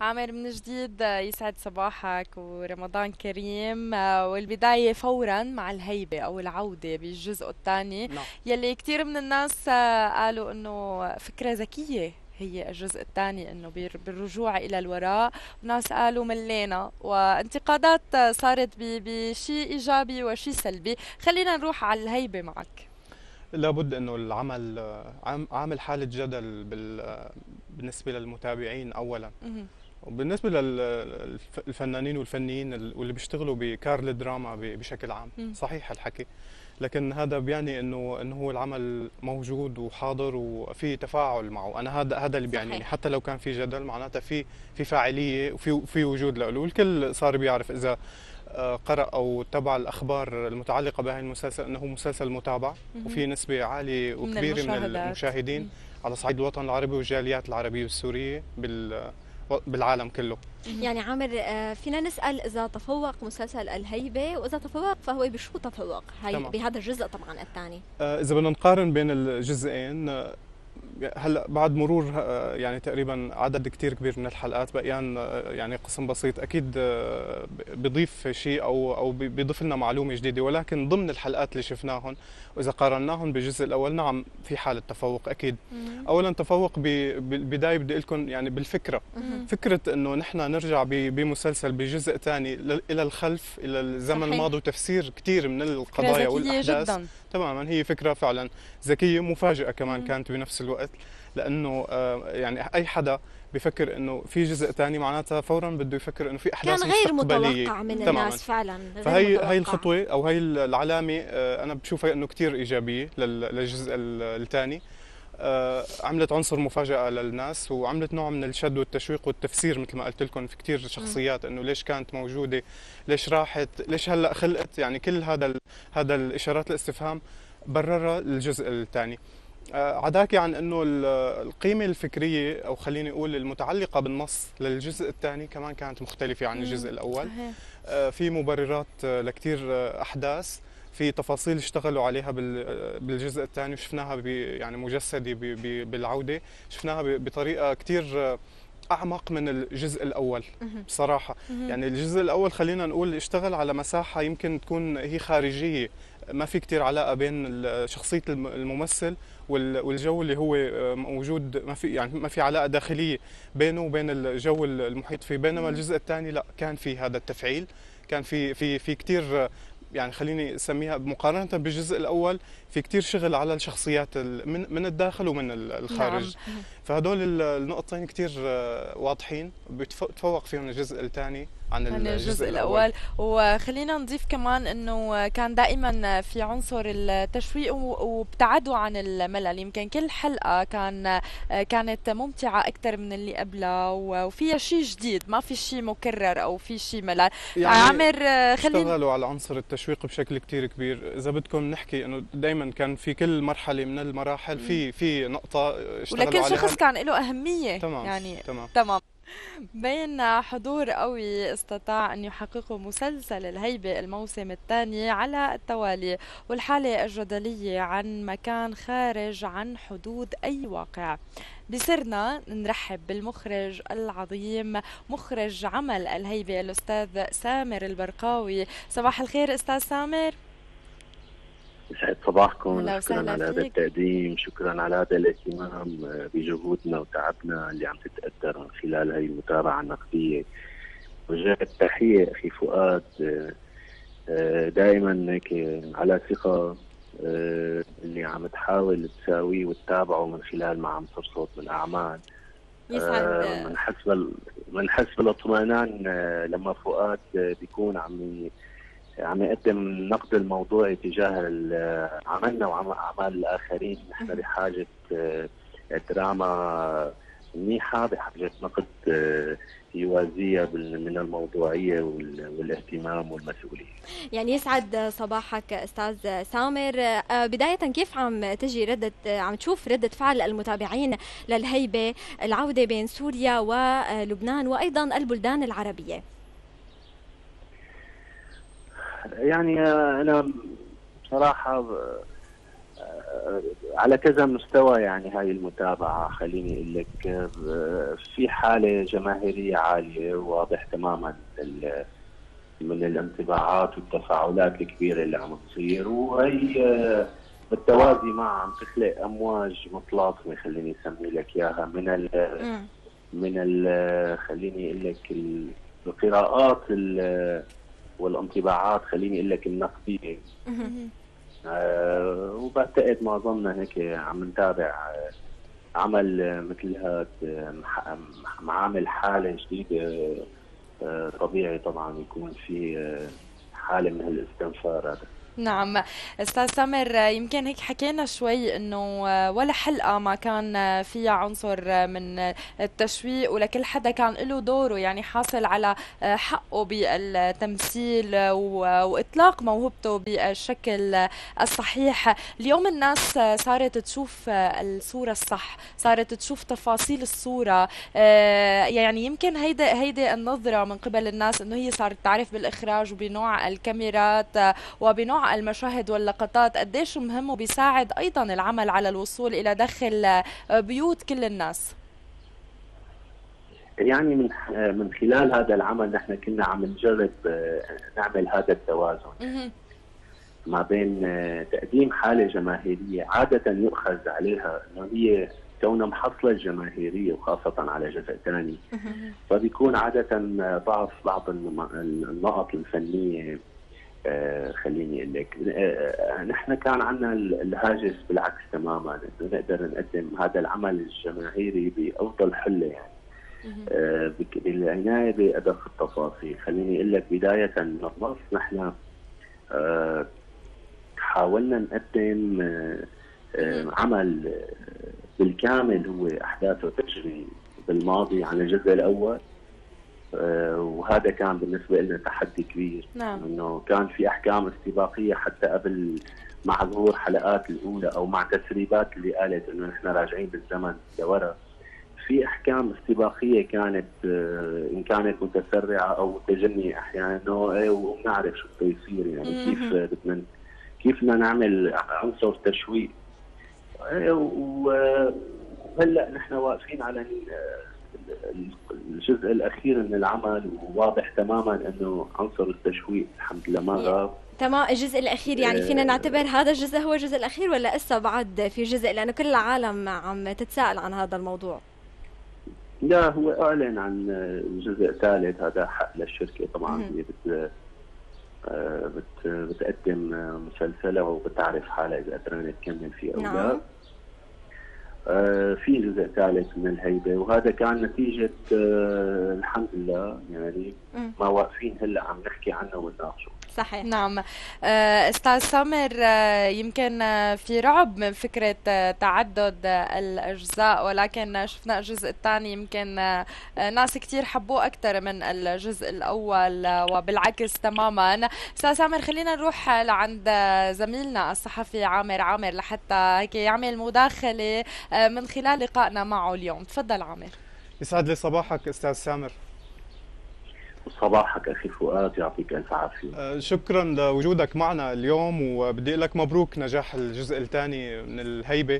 عامر من جديد، يسعد صباحك ورمضان كريم. والبداية فورا مع الهيبة أو العودة بالجزء الثاني، نعم. يلي كتير من الناس قالوا إنه فكرة ذكية هي الجزء الثاني، إنه بالرجوع إلى الوراء. ناس قالوا ملينا، وانتقادات صارت بشيء إيجابي وشيء سلبي. خلينا نروح على الهيبة معك. لابد انه العمل عامل حالة جدل بالنسبة للمتابعين اولا، مهم. وبالنسبة للفنانين والفنيين واللي بيشتغلوا بكار الدراما بشكل عام. مهم. صحيح الحكي، لكن هذا بيعني انه هو العمل موجود وحاضر وفي تفاعل معه. انا هذا اللي بيعنيني، صحيح. حتى لو كان في جدل معناتها في فاعلية وفي وجود له، والكل صار بيعرف اذا قرأ أو تبع الأخبار المتعلقة بهذا المسلسل أنه مسلسل متابع مهم. وفي نسبة عالية من وكبيرة من المشاهدات. المشاهدين مهم. على صعيد الوطن العربي والجاليات العربية والسورية بالعالم كله. مهم. يعني عامر، فينا نسأل إذا تفوق مسلسل الهيبة، وإذا تفوق فهو بشو تفوق هي تمام. بهذا الجزء طبعا الثاني؟ إذا بدنا نقارن بين الجزئين، هلا بعد مرور يعني تقريبا عدد كتير كبير من الحلقات بقيان يعني قسم بسيط اكيد بيضيف شيء او بيضيف لنا معلومه جديده، ولكن ضمن الحلقات اللي شفناهم واذا قارناهم بالجزء الاول، نعم في حاله تفوق اكيد. مهم. اولا تفوق بالبدايه بدي لكم يعني بالفكره، مهم. فكره انه نحن نرجع بمسلسل بجزء ثاني الى الخلف الى الزمن صحيح. الماضي وتفسير كثير من فكرة القضايا ذكية والاحداث. جدا. تماما، هي فكره فعلا ذكيه، مفاجئه كمان مم. كانت بنفس الوقت، لانه يعني اي حدا بفكر انه في جزء ثاني معناتها فورا بده يفكر انه في كان احداث غير مستقبليه. متوقع من تماما. الناس، فعلا غير فهي متوقع. الخطوه او هي العلامه انا بشوفها انه كثير ايجابيه للجزء الثاني. عملت عنصر مفاجأة للناس، وعملت نوع من الشد والتشويق والتفسير. مثل ما قلت لكم في كثير مم. شخصيات انه ليش كانت موجودة، ليش راحت، ليش هلا خلقت، يعني كل هذا الاشارات الاستفهام بررها الجزء الثاني. عداكي عن انه القيمة الفكرية او خليني اقول المتعلقة بالنص للجزء الثاني كمان كانت مختلفة عن مم. الجزء الاول. صحيح. في مبررات لكثير احداث، في تفاصيل اشتغلوا عليها بالجزء الثاني وشفناها يعني مجسدة بالعودة، شفناها بطريقة كثير أعمق من الجزء الأول مهم. بصراحة. مهم. يعني الجزء الأول خلينا نقول اشتغل على مساحة يمكن تكون هي خارجية، ما في كتير علاقة بين شخصية الممثل والجو اللي هو موجود، ما في يعني ما في علاقة داخلية بينه وبين الجو المحيط فيه. بينما مم. الجزء الثاني لا، كان في هذا التفعيل، كان في كتير يعني خليني اسميها مقارنة بالجزء الأول في كتير شغل على الشخصيات من الداخل ومن نعم. الخارج. فهدول النقطتين كتير واضحين، بتفوق فيهم الجزء الثاني عن عن الجزء الجزء الأول. الأول. وخلينا نضيف كمان أنه كان دائما في عنصر التشويق وابتعدوا عن الملل. يمكن كل حلقة كانت ممتعة أكثر من اللي قبلها، وفيها شيء جديد، ما في شيء مكرر أو في شيء ملل. يعني عامر، خلينا. اشتغلوا على عنصر التشويق بشكل كتير كبير. إذا بدكم نحكي إنه دائما كان في كل مرحلة من المراحل في نقطة اشتغلوا ولكل عليها. شخص كان له أهمية تمام. يعني. تمام. تمام. بين حضور قوي استطاع أن يحققه مسلسل الهيبة الموسم الثاني على التوالي، والحالة الجدلية عن مكان خارج عن حدود أي واقع. بصرنا نرحب بالمخرج العظيم، مخرج عمل الهيبة، الأستاذ سامر البرقاوي. صباح الخير أستاذ سامر. يسعد صباحكم، أهلا شكرا وسهلا على هذا فيك. التقديم، شكرا على هذا الاهتمام بجهودنا وتعبنا اللي عم تتقدر من خلال هاي المتابعة النقدية. وجه التحية أخي فؤاد، دائما هيك على ثقة اللي عم تحاول تساويه وتتابعه من خلال ما عم ترصد من أعمال. يسعد. بنحس بالاطمئنان لما فؤاد بيكون عم يقدم النقد الموضوعي تجاه عملنا وأعمال الآخرين. نحن بحاجة دراما منيحة، بحاجة نقد يوازيها من الموضوعية والاهتمام والمسؤولية. يعني يسعد صباحك أستاذ سامر. بداية، كيف عم تجي عم تشوف ردة فعل المتابعين للهيبة، العودة بين سوريا ولبنان وأيضا البلدان العربية؟ يعني أنا بصراحة على كذا مستوى يعني هاي المتابعة. خليني أقول لك في حالة جماهيرية عالية، واضح تماما من الانطباعات والتفاعلات الكبيرة اللي عم تصير، وهي بالتوازي مع عم تخلق أمواج متلاطمة، خليني أسمي لك إياها، خليني أقول لك القراءات والانطباعات، خليني أقول لك النقدية. وبعتقد معظمنا هيك عم نتابع عمل مثل هذا، معامل حالة جديدة. طبيعي طبعا يكون في حالة من هالاستنفار هذا. نعم استاذ سامر، يمكن هيك حكينا شوي انه ولا حلقة ما كان فيها عنصر من التشويق، ولكل حدا كان له دوره يعني حاصل على حقه بالتمثيل واطلاق موهبته بالشكل الصحيح. اليوم الناس صارت تشوف الصورة الصح، صارت تشوف تفاصيل الصورة، يعني يمكن هيدي النظرة من قبل الناس انه هي صارت تعرف بالاخراج وبنوع الكاميرات وبنوع المشاهد واللقطات قديش مهم، وبيساعد أيضا العمل على الوصول إلى داخل بيوت كل الناس. يعني من خلال هذا العمل نحن كنا عم نجرب نعمل هذا التوازن ما بين تقديم حالة جماهيرية عادة يؤخذ عليها أنه هي كونها محصلة جماهيرية، وخاصة على جزء ثاني، فبيكون عادة ضعف بعض النقط الفنية. خليني اقول لك نحن كان عندنا الهاجس بالعكس تماما، انه نقدر نقدم هذا العمل الجماهيري بافضل حله، يعني بالعنايه بادق التفاصيل. خليني اقول لك بدايه من النص، نحن حاولنا نقدم عمل بالكامل هو احداثه تجري بالماضي عن الجزء الاول، وهذا كان بالنسبة لنا تحدي كبير. نعم. انه كان في احكام استباقية حتى قبل مع ظهور حلقات الاولى، او مع تسريبات اللي قالت انه نحن راجعين بالزمن لورا. في احكام استباقية كانت ان كانت متسرعة او تجني احيانا، انه ونعرف شو بده يصير، يعني كيف بدنا نعمل عنصر تشويق. وهلا نحن واقفين على الجزء الاخير من العمل، وواضح تماما انه عنصر التشويق الحمد لله ما غاب. تمام. الجزء الاخير يعني فينا نعتبر هذا الجزء هو الجزء الاخير، ولا لسه بعد في جزء؟ لانه كل العالم عم تتساءل عن هذا الموضوع. لا، هو اعلن عن جزء ثالث، هذا حق للشركه طبعا. هي بتقدم مسلسلها وبتعرف حالها اذا قدرانه تكمل فيه او لا. في جزء ثالث من الهيبة، وهذا كان نتيجة الحمد لله، يعني ما واقفين هلا عم نحكي عنه ونناقشه. صحيح. نعم استاذ سامر، يمكن في رعب من فكرة تعدد الأجزاء، ولكن شفنا الجزء الثاني يمكن ناس كتير حبوه أكثر من الجزء الأول، وبالعكس تماما. استاذ سامر، خلينا نروح لعند زميلنا الصحفي عامر لحتى هيك يعمل مداخلة من خلال لقائنا معه اليوم. تفضل عامر. يسعد لي صباحك استاذ سامر. صباحك أخي فؤاد، يعطيك ألف عافية. شكرا لوجودك معنا اليوم، وبدي أقول لك مبروك نجاح الجزء الثاني من الهيبة.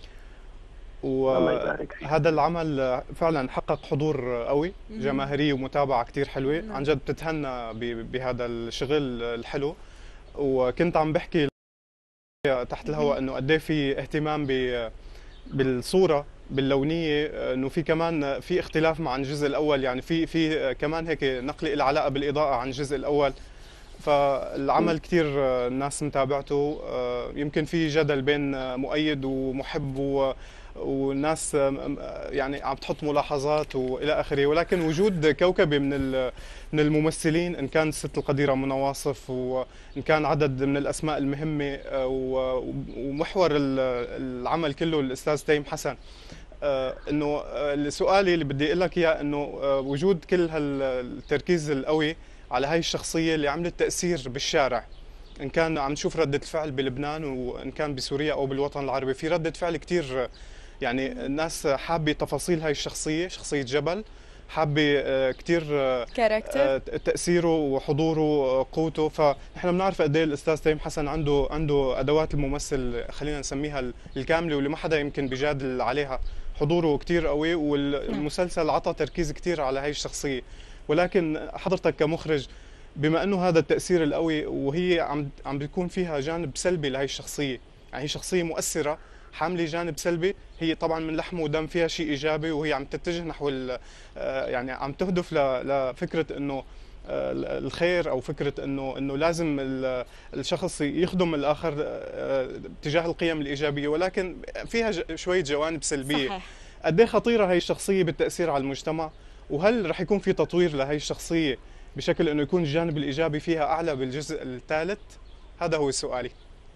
وهذا العمل فعلا حقق حضور قوي جماهيري ومتابعة كتير حلوة. عن جد بتتهنى بهذا الشغل الحلو. وكنت عم بحكي تحت الهواء انه قد ايه في اهتمام بالصورة باللونيه، انه في كمان في اختلاف مع الجزء الاول، يعني في كمان هيك نقله لها علاقه بالاضاءه عن الجزء الاول. فالعمل كثير الناس متابعته، يمكن في جدل بين مؤيد ومحب والناس يعني عم تحط ملاحظات والى اخره، ولكن وجود كوكبه من الممثلين، ان كان الست القديره منى واصف، وان كان عدد من الاسماء المهمه، ومحور العمل كله الاستاذ تيم حسن. انه سؤالي اللي بدي اقول لك اياه انه وجود كل هالتركيز القوي على هاي الشخصيه اللي عملت تاثير بالشارع، ان كان عم نشوف رده الفعل بلبنان وان كان بسوريا او بالوطن العربي، في رده فعل كثير، يعني الناس حابه تفاصيل هاي الشخصيه، شخصيه جبل، حابه كثير كاركتر. تاثيره وحضوره قوته. فنحن بنعرف قد ايه الاستاذ تيم حسن عنده ادوات الممثل، خلينا نسميها الكامله، واللي ما حدا يمكن بيجادل عليها. حضوره كثير قوي، والمسلسل عطى تركيز كثير على هي الشخصيه. ولكن حضرتك كمخرج، بما انه هذا التاثير القوي وهي عم بيكون فيها جانب سلبي لهي الشخصيه، يعني هي شخصيه مؤثره حامله جانب سلبي، هي طبعا من لحم ودم فيها شيء ايجابي، وهي عم تتجه نحو يعني عم تهدف لفكره انه الخير، او فكره انه لازم الشخص يخدم الاخر تجاه القيم الايجابيه، ولكن فيها شويه جوانب سلبيه. صحيح. قد ايه خطيره هي الشخصيه بالتاثير على المجتمع؟ وهل رح يكون في تطوير لهي الشخصيه بشكل انه يكون الجانب الايجابي فيها اعلى بالجزء الثالث؟ هذا هو سؤالي.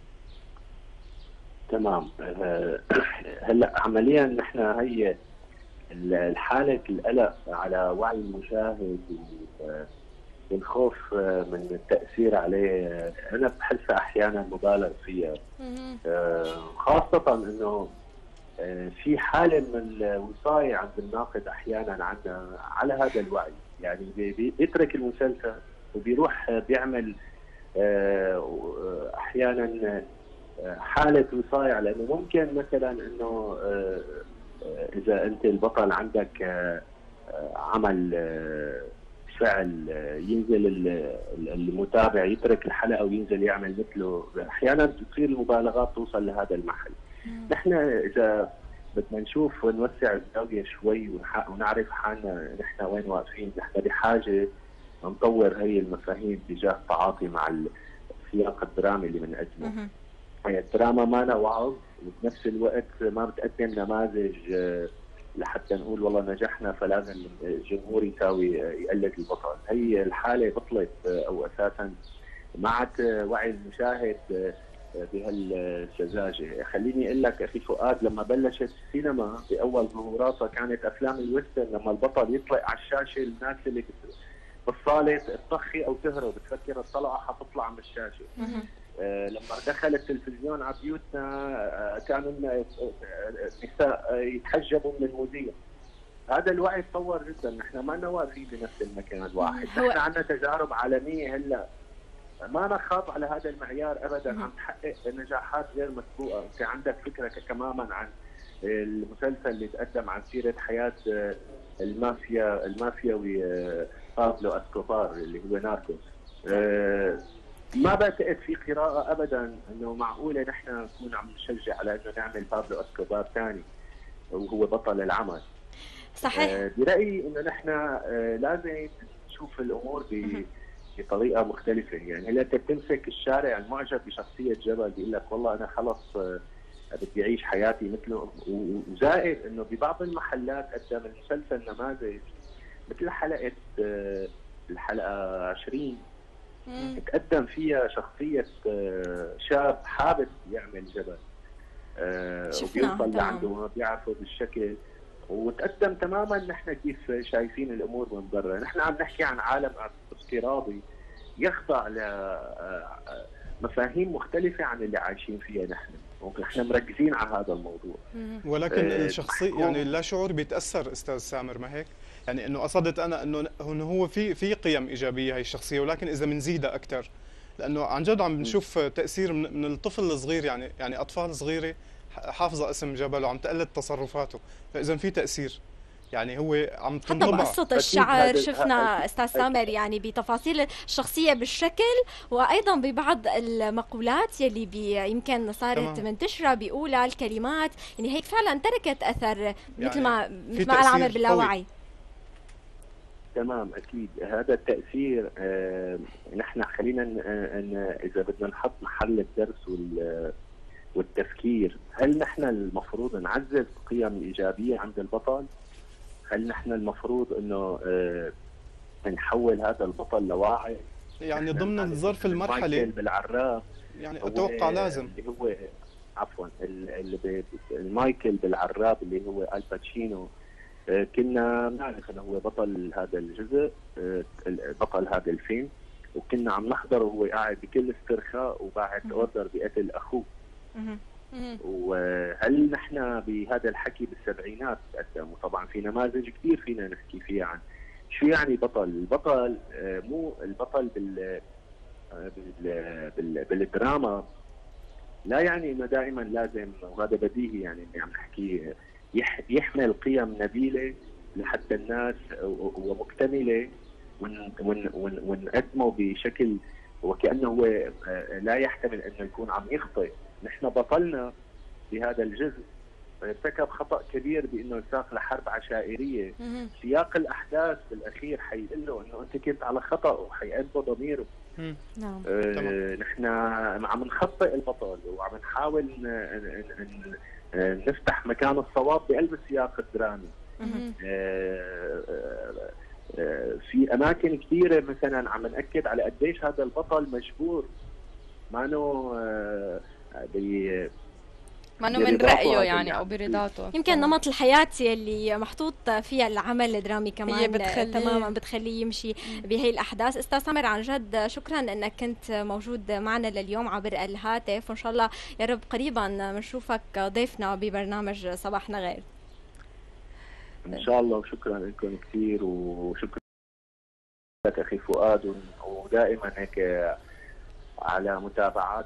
تمام. هلا عمليا نحن هي الحالة القلق على وعي المشاهد والخوف من التأثير عليه، أنا بحسها أحيانا مبالغ فيها. خاصة أنه في حالة من الوصاية عند الناقد أحيانا عنا على هذا الوعي، يعني بيترك المسلسل وبيروح بيعمل أحيانا حالة وصاية، لأنه ممكن مثلا أنه إذا أنت البطل عندك عمل فعل ينزل المتابع يترك الحلقة وينزل يعمل مثله، أحيانا تصير المبالغات توصل لهذا المحل. نحن إذا بدنا نشوف ونوسع الزاوية شوي ونعرف حالنا نحن وين واقفين، نحن بحاجة نطور هي المفاهيم تجاه التعاطي مع السياق الدرامي اللي بنقدمه. هي الدراما ما وعظ، وبنفس الوقت ما بتقدم نماذج لحتى نقول والله نجحنا فلازم الجمهور يقلد البطل. هي الحالة بطلت أو أساسا ما عاد وعي المشاهد بهالسذاجة. خليني أقول لك أخي فؤاد، لما بلشت السينما بأول ظهوراتها كانت أفلام الويسترن، لما البطل يطلع على الشاشة الناس اللي بالصالة تطخي أو تهرب، بتفكر الطلعة حتطلع من الشاشة. لما دخل التلفزيون على بيوتنا كانوا النساء يتحجبوا من المذيع. هذا الوعي تطور جدا، نحن ما لنا واقفين بنفس المكان الواحد، نحن عندنا تجارب عالميه هلا ما نخاف على هذا المعيار ابدا، عم تحقق نجاحات غير مسبوقه. انت عندك فكره تماما عن المسلسل اللي تقدم عن سيره حياه المافياوي بابلو اسكوبار اللي هو ناركوس. ما بعتقد في قراءة أبدا أنه معقولة نحن نكون عم نشجع على أنه نعمل بابلو أسكوبار ثاني وهو بطل العمل. صحيح. برأيي أنه نحن لازم نشوف الأمور بطريقة مختلفة. يعني هلا أنت بتمسك الشارع المعجب بشخصية جبل بيقول لك والله أنا خلص بدي أعيش حياتي مثله، وزائد أنه ببعض المحلات قدم المسلسل نماذج مثل الحلقة 20 تقدم فيها شخصية شاب حابب يعمل جبل وبيوصل لعنده وما بيعرفه بالشكل، وتقدم تماما نحن كيف شايفين الأمور من برا. نحن عم نحكي عن عالم افتراضي يخضع لمفاهيم مختلفة عن اللي عايشين فيها نحن، ونحن مركزين على هذا الموضوع. ولكن الشخصي يعني لا شعور بيتأثر أستاذ سامر، ما هيك؟ يعني انه قصدت انا انه هو في قيم ايجابيه هي الشخصيه، ولكن اذا بنزيدها اكثر، لانه عن جد عم بنشوف تاثير من الطفل الصغير، يعني اطفال صغيره حافظه اسم جبل وعم تقلد تصرفاته، فاذا في تاثير يعني هو عم تنطبع. حتى بقصة الشعر شفنا استاذ سامر يعني بتفاصيل الشخصية بالشكل، وايضا ببعض المقولات يلي يمكن صارت منتشرة بيقولها الكلمات، يعني هيك فعلا تركت اثر مثل ما قال عامر باللاوعي. تمام، اكيد هذا التاثير. نحن خلينا اذا بدنا نحط محل الدرس والتفكير، هل نحن المفروض نعزز القيم الايجابيه عند البطل؟ هل نحن المفروض انه نحول هذا البطل لواعي؟ يعني ضمن الظرف المرحلي مايكل بالعراب، يعني اتوقع لازم اللي هو عفوا المايكل بالعراب اللي هو الباتشينو، كنا نعرف انه هو بطل هذا الجزء، بطل هذا الفيلم، وكنا عم نحضره وهو قاعد بكل استرخاء وبعد اوردر بقتل اخوه. وهل نحن بهذا الحكي بالسبعينات تقدم، وطبعا في نماذج كثير فينا نحكي فيها عن شو يعني بطل. البطل مو البطل بالدراما لا يعني انه دائما لازم، وهذا بديهي يعني اني عم نحكي، يحمل قيم نبيله لحتى الناس ومكتمله، ونقدمه بشكل وكانه هو لا يحتمل انه يكون عم يخطئ. نحن بطلنا بهذا الجزء ارتكب خطأ كبير بانه ساق لحرب عشائريه. سياق الاحداث بالاخير حيقول له انه انت كنت على خطأ، وحيأنبه ضميره. نعم. نحن عم نخطئ البطل، وعم نحاول نفتح مكان الصواب بقلب السياق الدرامي. في اماكن كثيره مثلا عم ناكد على قديش هذا البطل مجبور، ما انه من رأيه يعني او برضاته. يمكن نمط الحياة اللي محطوط فيها العمل الدرامي كمان هي بتخليه تماما بتخليه يمشي بهي الاحداث. استاذ سامر عن جد شكرا انك كنت موجود معنا لليوم عبر الهاتف، وان شاء الله يا رب قريبا بنشوفك ضيفنا ببرنامج صباحنا غير. ان شاء الله، وشكرا لكم كثير، وشكرا لك اخي فؤاد، ودائما هيك على متابعات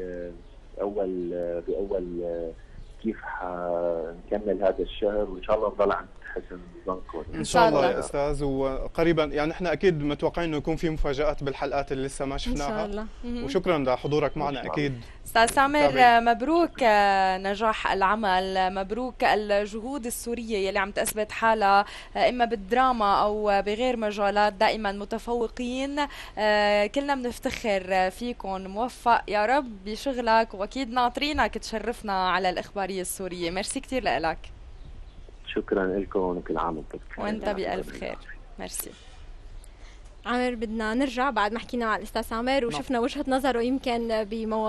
باول كيف حنكمل هذا الشهر، وان شاء الله نضل عند حسن ظنكم. ان شاء الله يا استاذ، وقريبا يعني احنا اكيد متوقعين انه يكون في مفاجآت بالحلقات اللي لسه ما شفناها ان شاء الله. وشكرا لحضورك معنا اكيد. استاذ سامر مبروك نجاح العمل، مبروك الجهود السوريه يلي عم تثبت حالها اما بالدراما او بغير مجالات، دائما متفوقين. كلنا بنفتخر فيكم، موفق يا رب بشغلك، واكيد ناطرينك تشرفنا على الاخباريه السوريه. ميرسي كثير لك. شكرا لكم، وكل عام وانتم بخير. وانت بألف خير. ميرسي. عامر، بدنا نرجع بعد ما حكينا مع الاستاذ سامر وشفنا وجهة نظره يمكن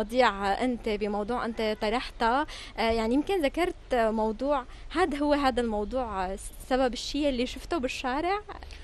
بموضوع انت طرحتها. يعني يمكن ذكرت موضوع، هذا الموضوع سبب الشيء اللي شفته بالشارع.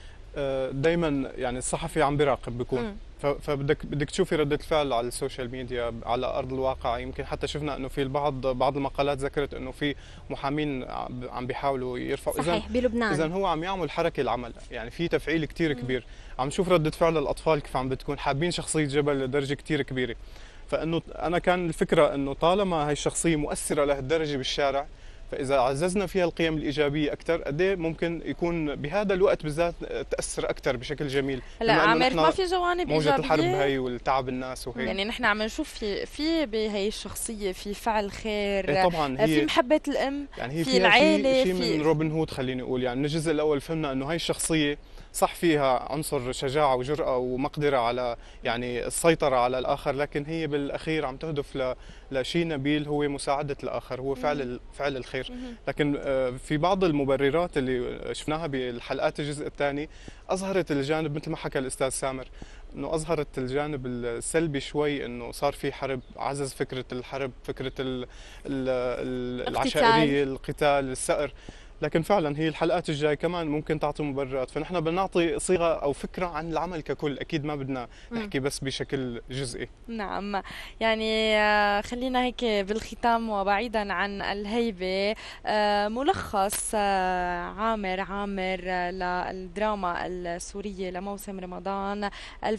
دائما يعني الصحفي عم بيراقب بيكون، فبدك تشوفي ردة الفعل على السوشيال ميديا على أرض الواقع. يمكن حتى شفنا أنه في بعض المقالات ذكرت أنه في محامين عم بيحاولوا يرفعوا، صحيح، بلبنان. إذن هو عم يعمل حركة العمل، يعني في تفعيل كتير كبير. عم نشوف ردة فعل الأطفال كيف عم بتكون حابين شخصية جبل لدرجة كتير كبيرة. فإنه أنا كان الفكرة أنه طالما هاي الشخصية مؤثرة لهالدرجة بالشارع، فإذا عززنا فيها القيم الإيجابية أكثر، قد ايه ممكن يكون بهذا الوقت بالذات تأثر أكثر بشكل جميل. هلا عامر، ما في جوانب موجة إيجابية؟ الحرب هي والتعب الناس وهي، يعني نحن عم نشوف في بهي الشخصية في فعل خير. إيه طبعا، هي في محبة الأم، يعني هي في العائلة، شيء من روبن هود. خليني أقول يعني من الجزء الأول فهمنا أنه هاي الشخصية صح فيها عنصر شجاعة وجرأة ومقدرة على يعني السيطرة على الآخر، لكن هي بالأخير عم تهدف لشيء نبيل، هو مساعدة الآخر، هو فعل الخير. لكن في بعض المبررات اللي شفناها بالحلقات الجزء الثاني أظهرت الجانب مثل ما حكى الأستاذ سامر، انه اظهرت الجانب السلبي شوي، انه صار في حرب، عزز فكرة الحرب، فكرة العشائرية، القتال، السأر. لكن فعلا هي الحلقات الجاي كمان ممكن تعطي مبررات، فنحن بدنا نعطي صيغه او فكره عن العمل ككل، اكيد ما بدنا نحكي بس بشكل جزئي. نعم، يعني خلينا هيك بالختام وبعيدا عن الهيبه، ملخص عامر للدراما السوريه لموسم رمضان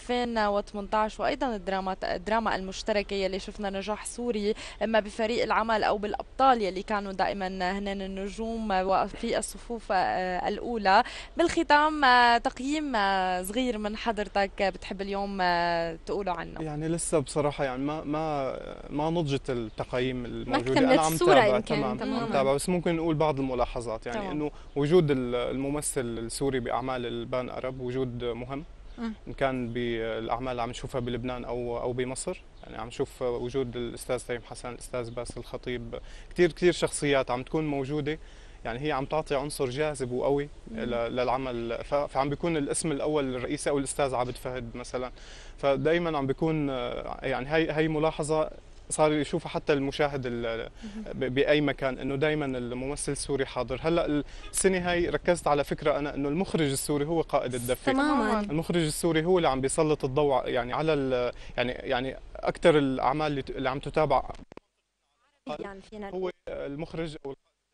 2018، وايضا الدراما المشتركه يلي شفنا نجاح سوري اما بفريق العمل او بالابطال يلي كانوا دائما هن النجوم في الصفوف الأولى. بالختام تقييم صغير من حضرتك بتحب اليوم تقوله عنه؟ يعني لسه بصراحة يعني ما نضجت التقييم الموجودة. أنا عم تابع تمام، بس ممكن نقول بعض الملاحظات. يعني إنه وجود الممثل السوري بأعمال البان أرب وجود مهم، إن كان بالأعمال اللي عم نشوفها بلبنان أو بمصر. يعني عم نشوف وجود الأستاذ تيم حسن، الأستاذ باسل الخطيب، كتير شخصيات عم تكون موجودة، يعني هي عم تعطي عنصر جاذب وقوي للعمل. فعم بيكون الاسم الاول الرئيسي او الاستاذ عابد فهد مثلا، فدائما عم بيكون يعني هي ملاحظه صار يشوفها حتى المشاهد باي مكان، انه دائما الممثل السوري حاضر. هلا السنه هاي ركزت على فكره انا، انه المخرج السوري هو قائد الدفه تماما. المخرج السوري هو اللي عم بيسلط الضوء يعني على يعني اكثر الاعمال اللي عم تتابع تاريخيا فينا هو المخرج او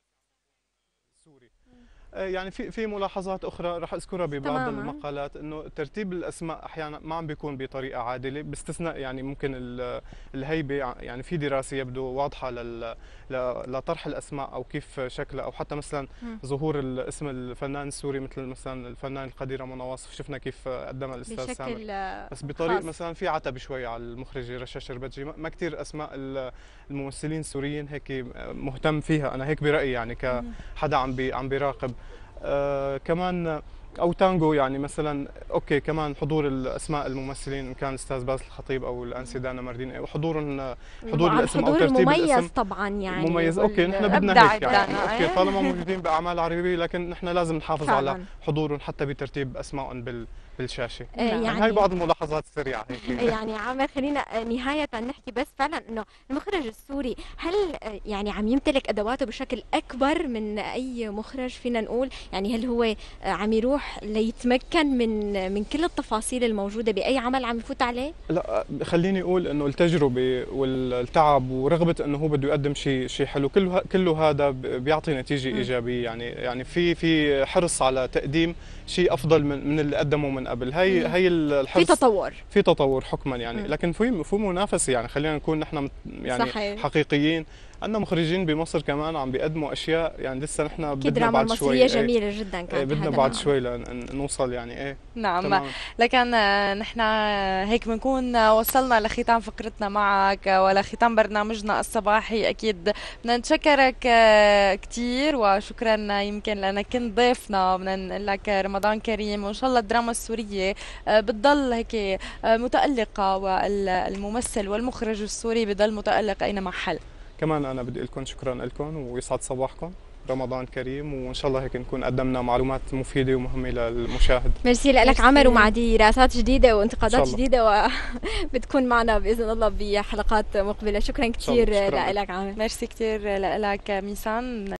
السوري. يعني في ملاحظات اخرى راح اذكرها ببعض تماماً. المقالات، انه ترتيب الاسماء احيانا ما عم بيكون بطريقه عادله، باستثناء يعني ممكن الهيبه، يعني في دراسه يبدو واضحه لطرح الاسماء او كيف شكلها، او حتى مثلا ظهور اسم الفنان السوري، مثلا الفنان القدير رمضان نواصف، شفنا كيف قدمها الاستاذ سامر، بس بطريقه خاص. مثلا في عتب شوي على المخرجه رشا شربتجي، ما كثير اسماء الممثلين السوريين هيك مهتم فيها، انا هيك برايي يعني كحدا عم بيراقب. كمان او تانجو، يعني مثلا اوكي كمان حضور الاسماء الممثلين، ان كان الاستاذ باسل الخطيب او الانسه دانا ماردين، حضور الاسم او ترتيب مميز الاسم طبعا، يعني مميز. اوكي نحن بدنا هيك يعني، اوكي طالما موجودين باعمال عربيه، لكن نحن لازم نحافظ فعلا على حضورهم حتى بترتيب اسمائهم بالشاشه. يعني هاي بعض الملاحظات السريعه هيك. يعني عامر، خلينا نهايه نحكي بس فعلا انه المخرج السوري هل يعني عم يمتلك ادواته بشكل اكبر من اي مخرج فينا نقول؟ يعني هل هو عم يروح ليتمكن من كل التفاصيل الموجوده باي عمل عم يفوت عليه؟ لا، خليني اقول انه التجربه والتعب ورغبه انه هو بده يقدم شيء حلو، كله هذا بيعطي نتيجه ايجابيه. يعني في حرص على تقديم شيء افضل من اللي قدمه من قبل. هي الحرص، في تطور حكما يعني. لكن في منافسه، يعني خلينا نكون نحن يعني صحيح. حقيقيين. عندنا مخرجين بمصر كمان عم بيقدموا اشياء، يعني لسه نحن بدنا بعد شوي. المصريه جميله جدا كانت، بدنا بعد شوي لنوصل يعني نعم تمام. لكن نحن هيك بنكون وصلنا لختام فقرتنا معك ولختام برنامجنا الصباحي. اكيد بدنا نتشكرك كثير، وشكرا يمكن لانك كنت ضيفنا. بدنا نقول لك رمضان كريم، وان شاء الله الدراما السوريه بتضل هيك متألقه، والممثل والمخرج السوري بضل متألق اينما حل. كمان أنا بدي لكم شكرا لكم، ويسعد صباحكم، رمضان كريم، وإن شاء الله هيك نكون قدمنا معلومات مفيدة ومهمة للمشاهد. ميرسي لك عمر، ومع دراسات جديدة وانتقادات جديدة وبتكون معنا بإذن الله بحلقات مقبلة. شكرا كثير لك عمر. ميرسي كثير لك ميسان.